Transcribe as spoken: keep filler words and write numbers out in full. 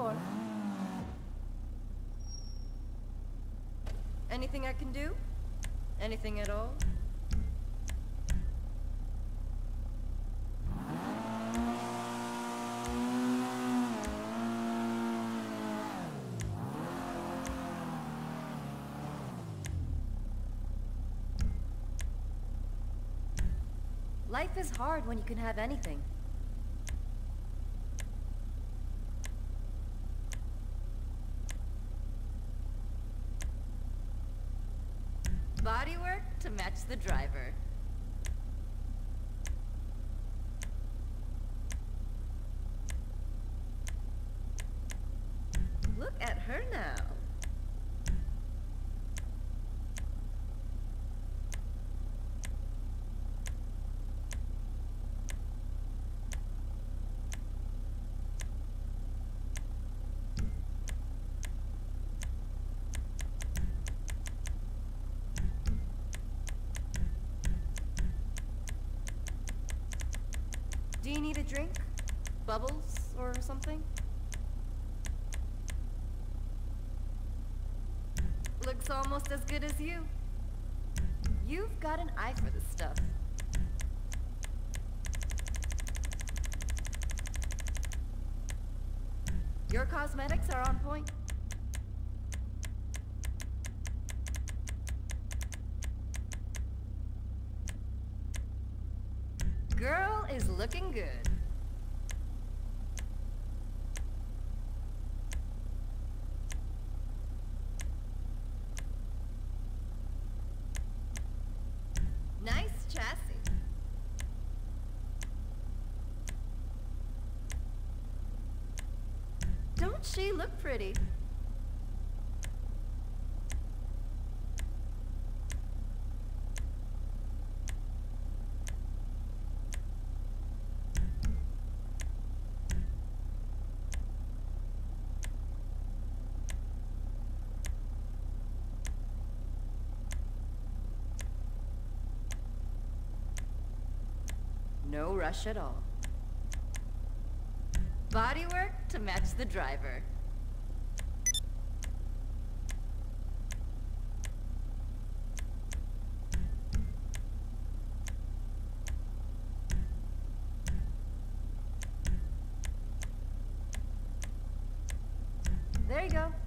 more. Anything I can do? Anything at all? Life is hard when you can have anything. Bodywork to match the driver. Look at her now. Do you need a drink? Bubbles or something? Looks almost as good as you. You've got an eye for this stuff. Your cosmetics are on point. Girl is looking good. Nice chassis. Don't she look pretty? No rush at all. Bodywork to match the driver. There you go.